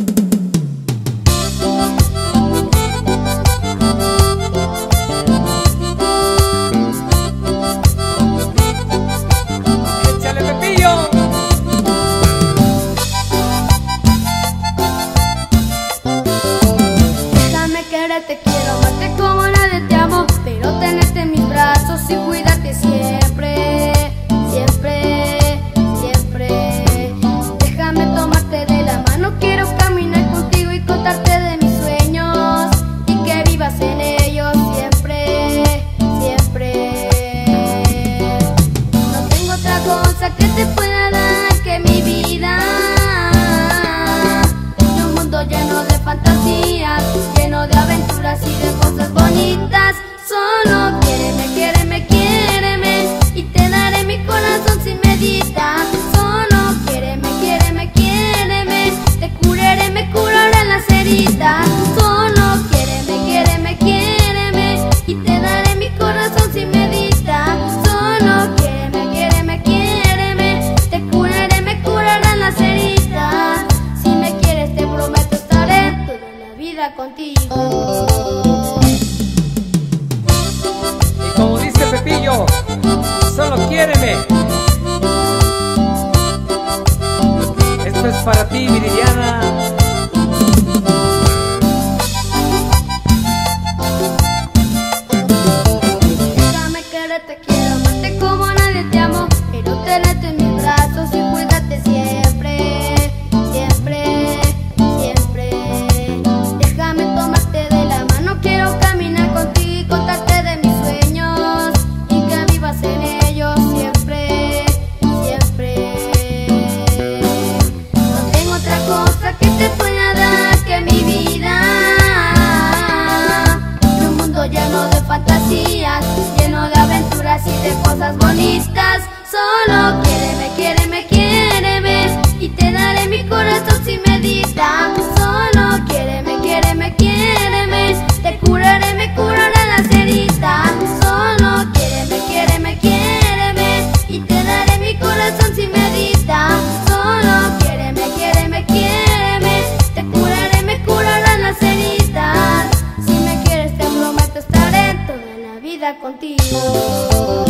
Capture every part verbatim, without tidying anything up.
Te quiero amarte como nadie te amo, pero tenerte en mis brazos y cuidarte siempre, siempre, siempre. Déjame tomarte de la mano, quiero caminar contigo y contarte de mis sueños y que vivas en ellos siempre, siempre. No tengo otra cosa que te pueda dar que mi vida, y un mundo lleno de fantasías, lleno de aventuras y de cosas bonitas. Solo quiéreme, quiéreme, quiéreme y te daré mi corazón sin medida. Solo quiéreme, quiéreme, quiéreme, te curaré, me curaré las heridas. Solo quiéreme, quiéreme, quiéreme y te daré mi corazón sin medida. Solo quiéreme, quiéreme, quiéreme, te curaré, me curaré las heridas. Si me quieres te prometo estaré toda la vida contigo. Y como dice Pepillo, solo quiéreme. Esto es para ti, Viridiana. Déjame quererte, quiero amarte como nadie te amo, pero tenerte en mis brazos y cuidarte siempre, siempre, siempre. Déjame tomarte de la mano, quiero caminar contigo y contarte de mis sueños y que vivas en ellos siempre, siempre. No tengo otra cosa que te pueda dar que mi vida, y un mundo lleno de fantasías, lleno de aventuras y de cosas bonitas. Solo quiéreme, quiéreme, quiéreme y te daré mi corazón sin medida. Solo quiéreme, quiéreme, quiéreme, te curaré, me curaré las heridas. Solo quiéreme, quiéreme, quiéreme y te daré mi corazón sin medida. Solo quiéreme, quiéreme, quiéreme, te curaré, me curaré las heridas. Si me quieres te prometo estaré toda la vida contigo.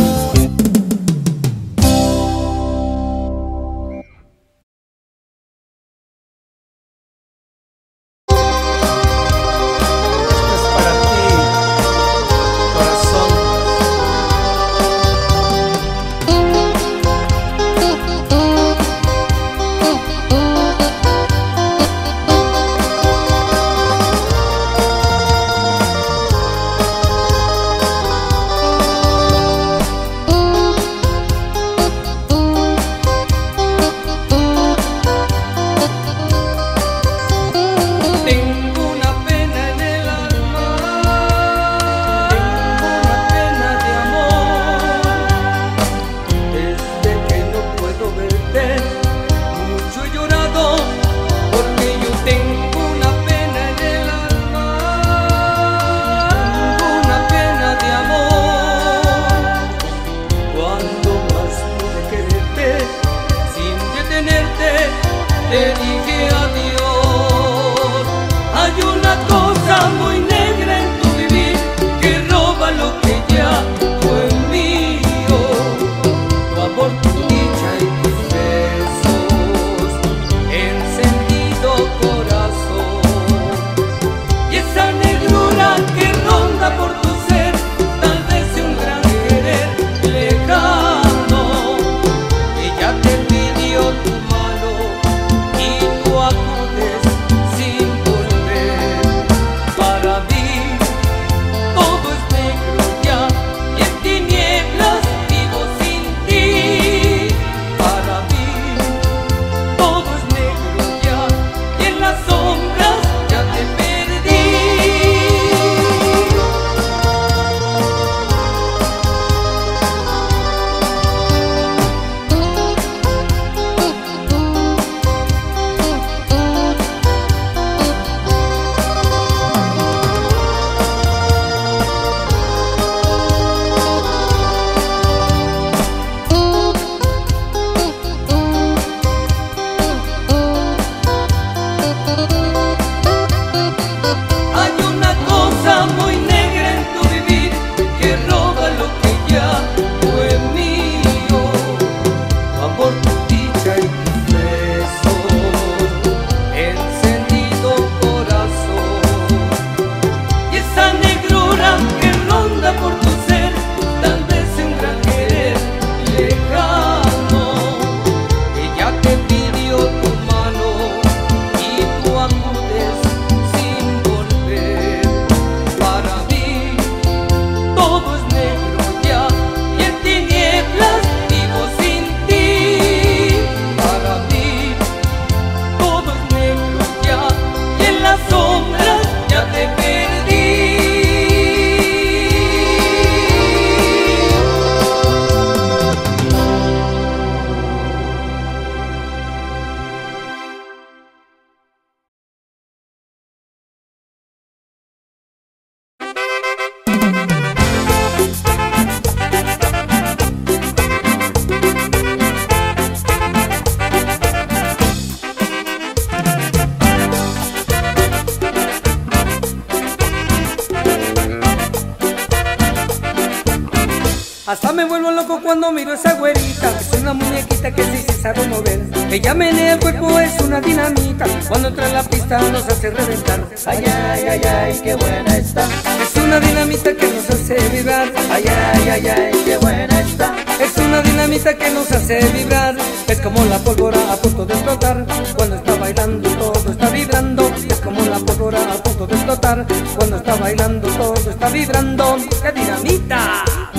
Hasta me vuelvo loco cuando miro a esa güerita. Es una muñequita que sí se sabe mover. Ella menea el cuerpo, es una dinamita. Cuando entra en la pista nos hace reventar. Ay, ay, ay, ay, qué buena está. Es una dinamita que nos hace vibrar. Ay, ay, ay, ay, qué buena está. Es una dinamita que nos hace vibrar. Es como la pólvora a punto de explotar. Cuando está bailando todo está vibrando. Es como la pólvora a punto de explotar. Cuando está bailando todo está vibrando. ¡Qué dinamita!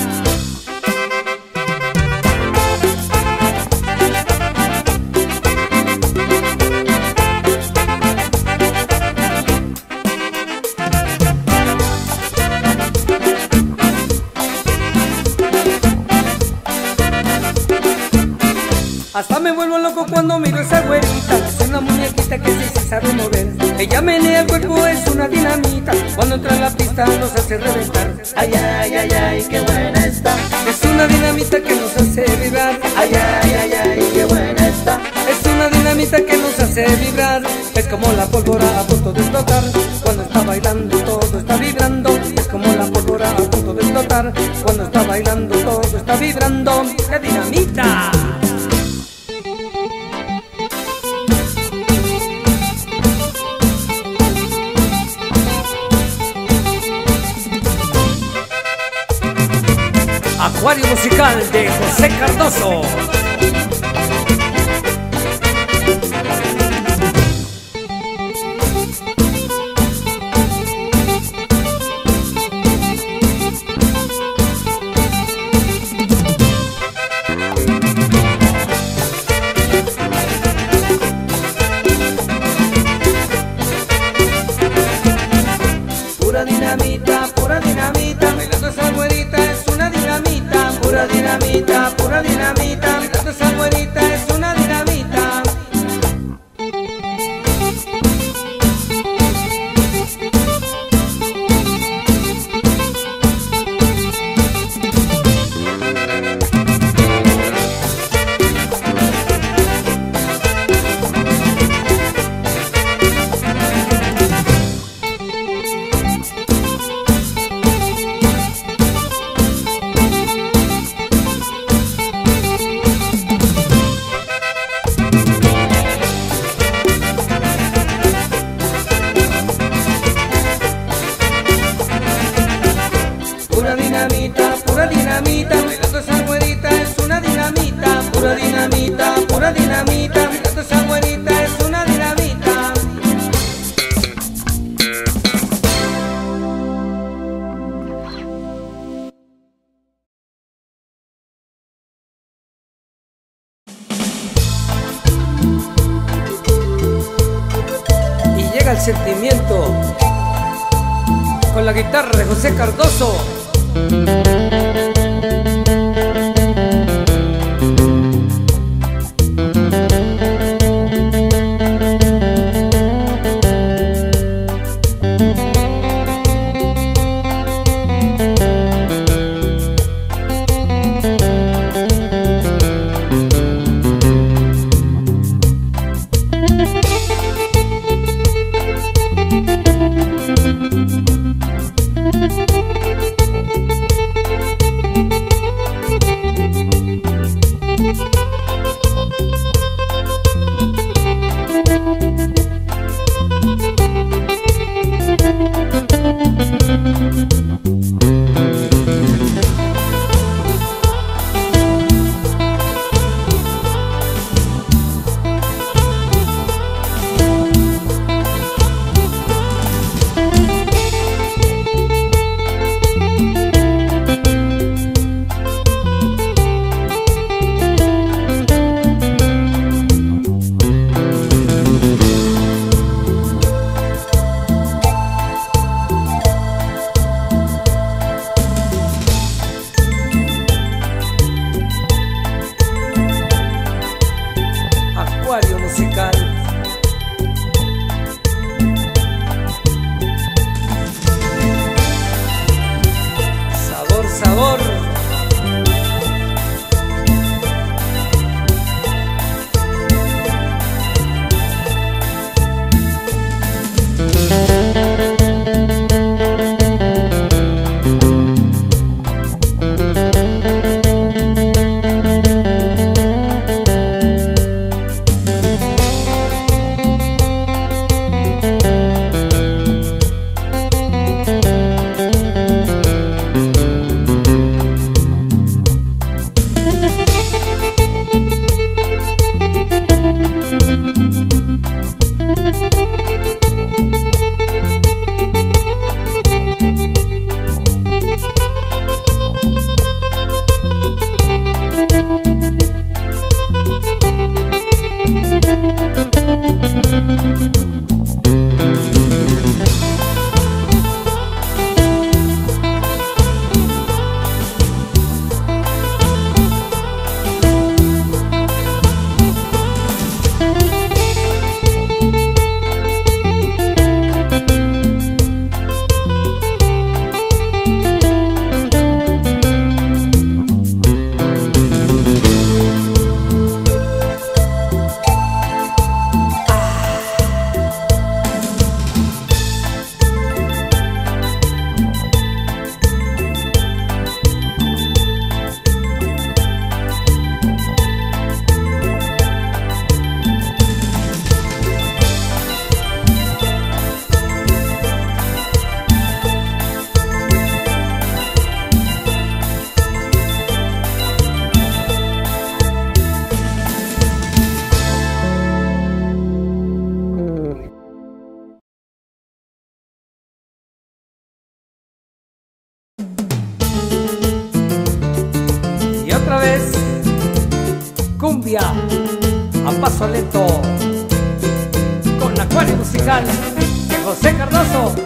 Hasta me vuelvo loco cuando miro a esa güerita. Es una muñequita que sí se sabe mover. Ella menea el cuerpo, es una dinamita. Cuando entra en la pista nos hace reventar. Ay, ay, ay, ay, qué buena está. Es una dinamita que nos hace vibrar. Ay, ay, ay, ay, qué buena está. Es una dinamita que nos hace vibrar. Es como la pólvora a punto de explotar. Cuando está bailando todo está vibrando. Es como la pólvora a punto de explotar. Cuando está bailando todo está vibrando. ¡Qué dinamita! Acuario musical de José Cardoso. Pura dinamita, pura dinamita. Bailando esa güerita es una dinamita. Pura dinamita, pura dinamita. Bailando esa güerita es una dinamita. Pura dinamita, pura dinamita. Bailando esa güerita es una dinamita. Pura dinamita, pura dinamita. Bailando esa güerita es una dinamita. Y llega el sentimiento con la guitarra de José Cardoso. Cumbia a paso lento con Acuario Musical de José Cardoso.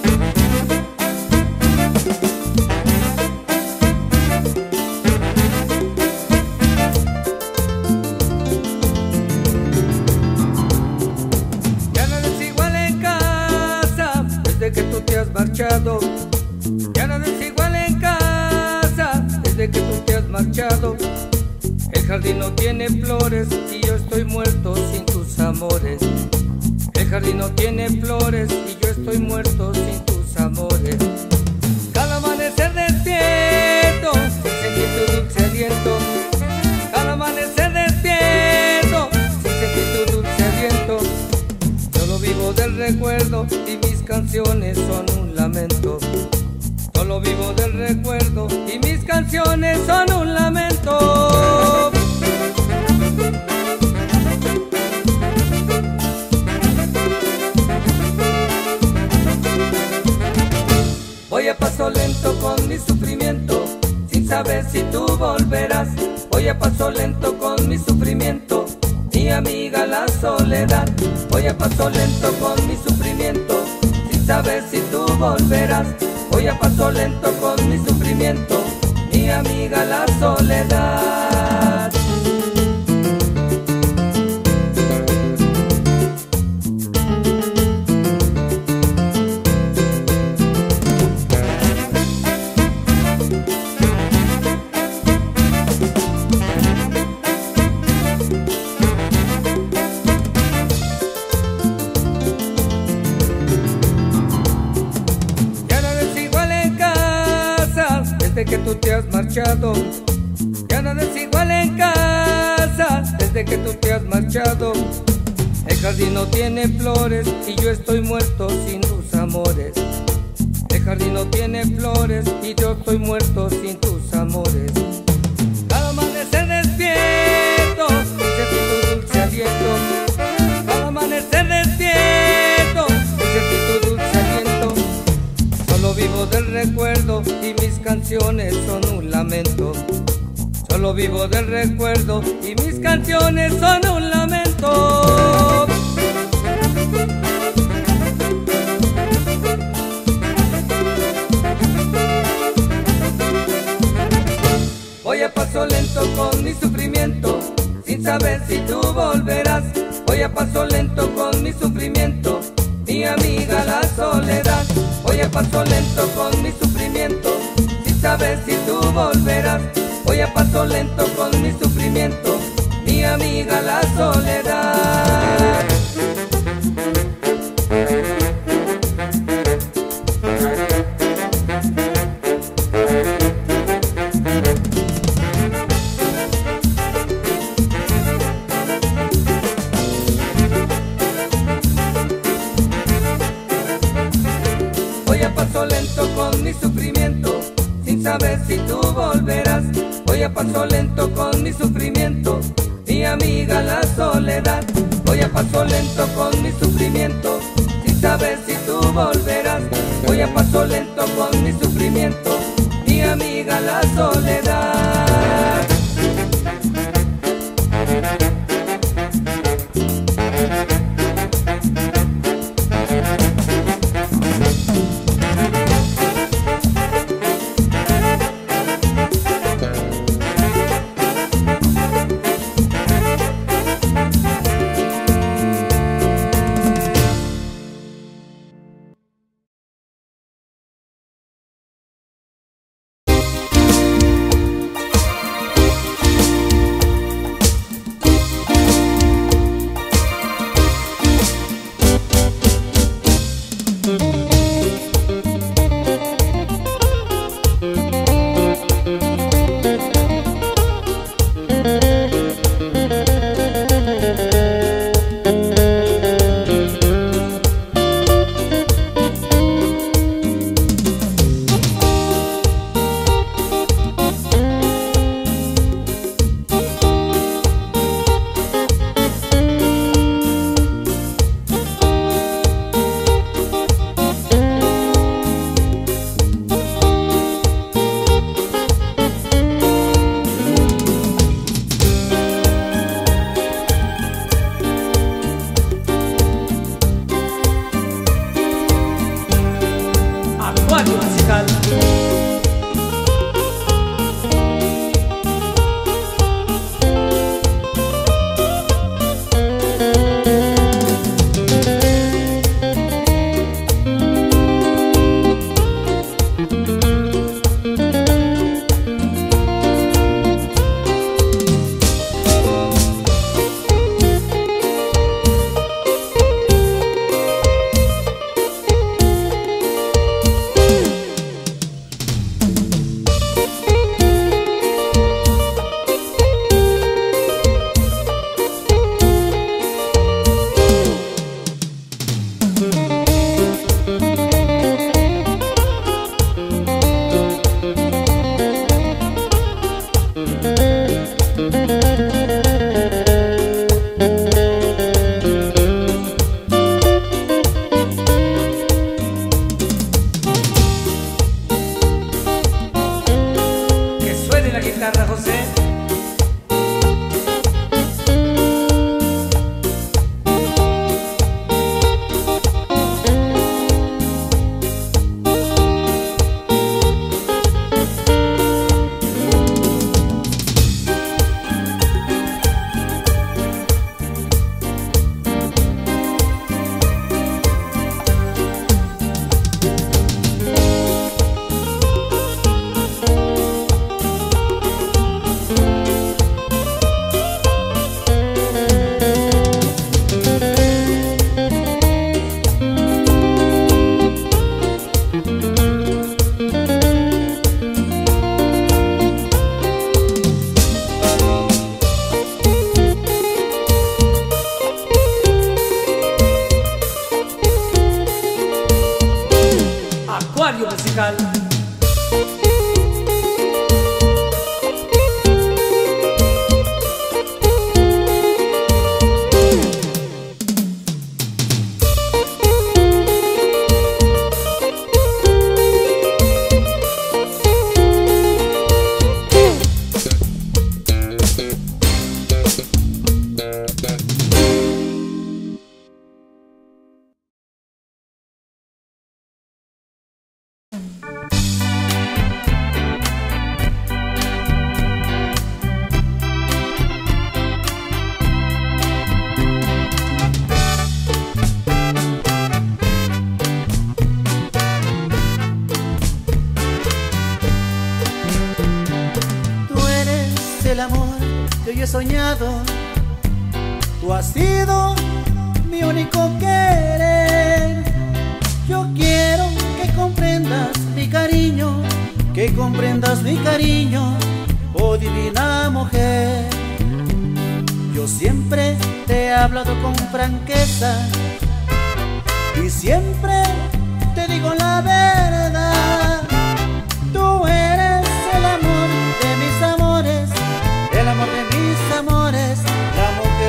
Ya nada es igual en casa desde que tú te has marchado. Ya nada es igual en casa desde que tú te has marchado. El jardín no tiene flores y yo estoy muerto sin tus amores. El jardín no tiene flores y yo estoy muerto sin tus amores. Cada amanecer despierto sin sentir tu dulce aliento. Cada amanecer despierto sin sentir tu dulce aliento. Solo vivo del recuerdo y mis canciones son un lamento. Solo vivo del recuerdo y mis canciones son un lamento. Voy a paso lento con mi sufrimiento, sin saber si tú volverás. Voy a paso lento con mi sufrimiento, mi amiga la soledad. Voy a paso lento con mi sufrimiento, sin saber si tú volverás. Voy a paso lento con mi sufrimiento, mi amiga la soledad. Desde que tú te has marchado, ya nada es igual en casa. Desde que tú te has marchado, el jardín no tiene flores y yo estoy muerto sin tus amores. El jardín no tiene flores y yo estoy muerto sin tus amores. Cada amanecer despierto sin sentir tu dulce aliento. Cada amanecer despierto sin sentir tu dulce aliento. Solo vivo del recuerdo y mis canciones son un lamento. Solo vivo del recuerdo y mis canciones son un lamento. Voy a paso lento con mi sufrimiento, sin saber si tú volverás. Voy a paso lento con mi sufrimiento, mi amiga la soledad. Voy a paso lento con mi sufrimiento, sin saber si tú volverás. Voy a paso lento con mi sufrimiento, mi amiga la soledad. Voy a paso lento con mi sufrimiento, sin saber si tú volverás. Voy a paso lento con mi sufrimiento. amiga la soledad. Voy a paso lento con mi sufrimiento, sin saber si tú volverás. Voy a paso lento con mi sufrimiento, mi amiga la soledad. musical. El amor que yo he soñado, tú has sido mi único querer. Yo quiero que comprendas mi cariño, que comprendas mi cariño, oh divina mujer. Yo siempre te he hablado con franqueza y siempre te digo la verdad. Tú eres el amor de mis amores, el amor de mis amores, la mujer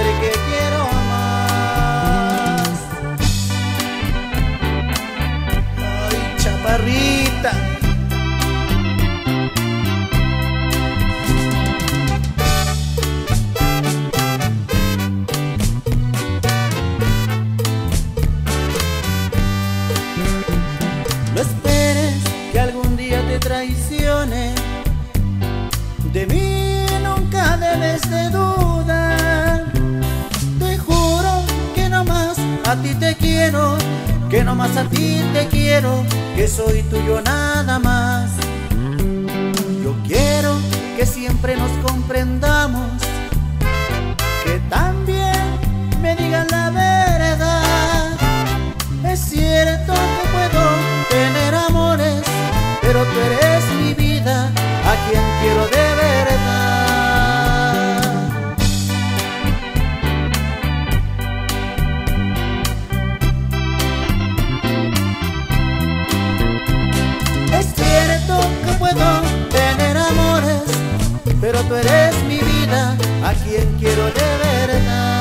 debes de dudar. Te juro que no más a ti te quiero, que no más a ti te quiero, que soy tuyo nada más. Yo quiero que siempre nos comprendamos, que también me digan la verdad. Es cierto que puedo tener amores, pero tú eres mi vida, a quien quiero de verdad. Es cierto que puedo tener amores, pero tú eres mi vida, a quien quiero de verdad.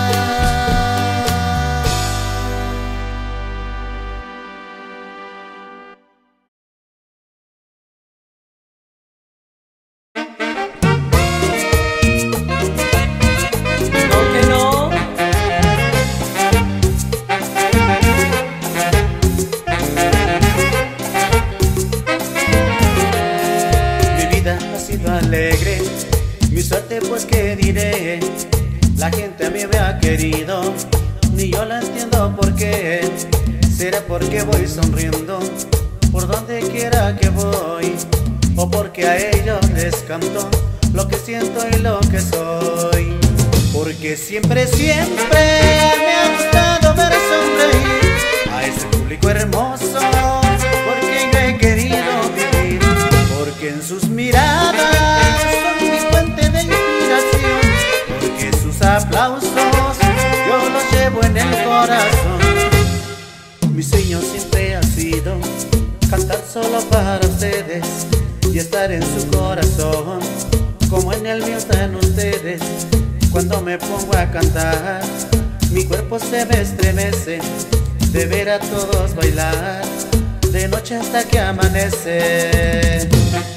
Alegre, mi suerte pues qué diré, la gente a mí me ha querido, ni yo la entiendo por qué. Será porque voy sonriendo por donde quiera que voy, o porque a ellos les canto lo que siento y lo que soy. Porque siempre, siempre me ha gustado ver sonreír a ese público hermoso, porque yo he querido vivir, porque en sus miradas son mi fuente de inspiración, porque sus aplausos yo los llevo en el corazón. Mi sueño siempre ha sido cantar solo para ustedes y estar en su corazón, como en el mío están ustedes. Cuando me pongo a cantar, mi cuerpo se me estremece de ver a todos bailar, de noche hasta que amanece.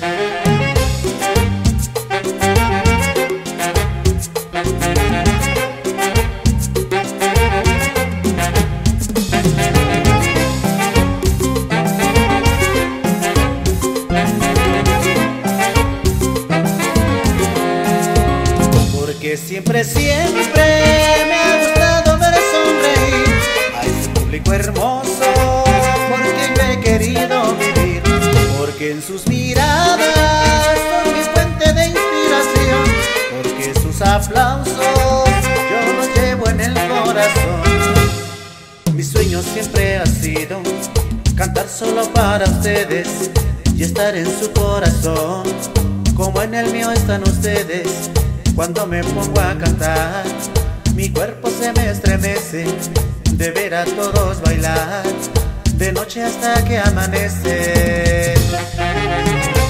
Porque siempre, siempre me ha gustado ver sonreír a ese público hermoso, porque yo he querido vivir, porque en sus miradas son mi fuente de inspiración, porque sus aplausos yo los llevo en el corazón. Mi sueño siempre ha sido cantar solo para ustedes y estar en su corazón, como en el mío están ustedes. Cuando me pongo a cantar, mi cuerpo se me estremece de ver a todos bailar, de noche hasta que amanece.